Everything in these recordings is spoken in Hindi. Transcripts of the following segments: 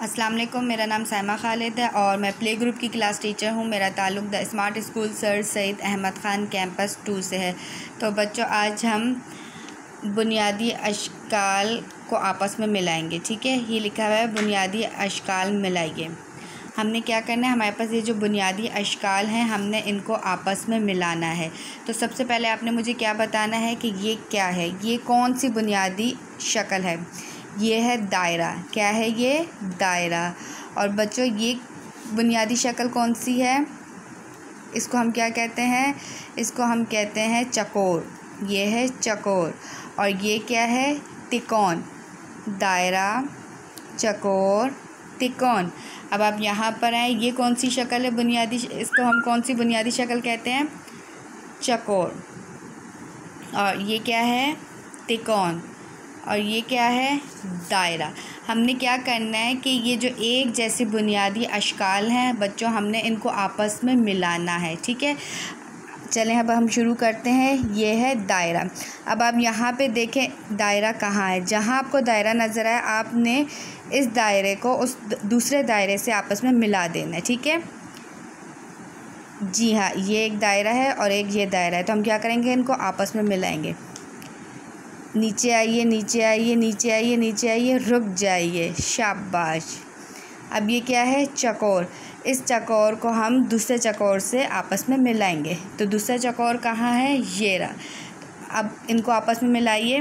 अस्सलाम वालेकुम। मेरा नाम साइमा खालिद है और मैं प्ले ग्रुप की क्लास टीचर हूँ। मेरा ताल्लुक़ the smart school sir Syed Ahmad Khan campus 2 से है। तो बच्चों, आज हम बुनियादी अशकाल को आपस में मिलाएंगे। ठीक है, ये लिखा हुआ है बुनियादी अशकाल मिलाइए। हमने क्या करना है, हमारे पास ये जो बुनियादी अशकाल हैं हमने इनको आपस में मिलाना है। तो सबसे पहले आपने मुझे क्या बताना है कि ये क्या है, ये कौन सी बुनियादी शक्ल है। ये है दायरा। क्या है ये? दायरा। और बच्चों, ये बुनियादी शक्ल कौन सी है? इसको हम क्या कहते हैं? इसको हम कहते हैं चकोर। ये है चकोर। और ये क्या है? तिकोन। दायरा, चकोर, तिकोन। अब आप यहाँ पर आए, ये कौन सी शक्ल है बुनियादी? इसको हम कौन सी बुनियादी शक्ल कहते हैं? चकोर। और ये क्या है? तिकोन। और ये क्या है? दायरा। हमने क्या करना है कि ये जो एक जैसे बुनियादी अशकाल हैं बच्चों, हमने इनको आपस में मिलाना है। ठीक है, चलें अब हम शुरू करते हैं। ये है दायरा। अब आप यहाँ पे देखें दायरा कहाँ है। जहाँ आपको दायरा नज़र आए आपने इस दायरे को उस दूसरे दायरे से आपस में मिला देना है। ठीक है जी हाँ, ये एक दायरा है और एक ये दायरा है। तो हम क्या करेंगे, इनको आपस में मिलाएंगे। नीचे आइए, नीचे आइए, नीचे आइए, नीचे आइए, रुक जाइए, शाबाश। अब ये क्या है? चकोर। इस चकोर को हम दूसरे चकोर से आपस में मिलाएंगे। तो दूसरा चकोर कहाँ है? ये रहा। अब इनको आपस में मिलाइए।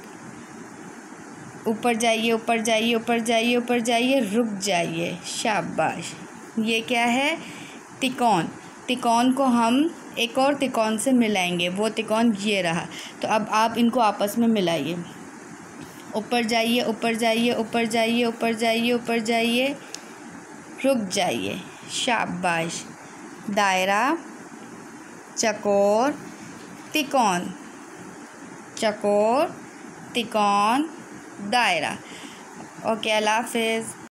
ऊपर जाइए, ऊपर जाइए, ऊपर जाइए, ऊपर जाइए, रुक जाइए, शाबाश। ये क्या है? तिकोन। तिकोन को हम एक और तिकोन से मिलाएंगे। वो तिकोन ये रहा। तो अब आप इनको आपस में मिलाइए। ऊपर जाइए, ऊपर जाइए, ऊपर जाइए, ऊपर जाइए, ऊपर जाइए, रुक जाइए, शाबाश। दायरा, चकोर, तिकोन, चकोर, तिकोन, दायरा। ओके, अल्लाह हाफ़िज़।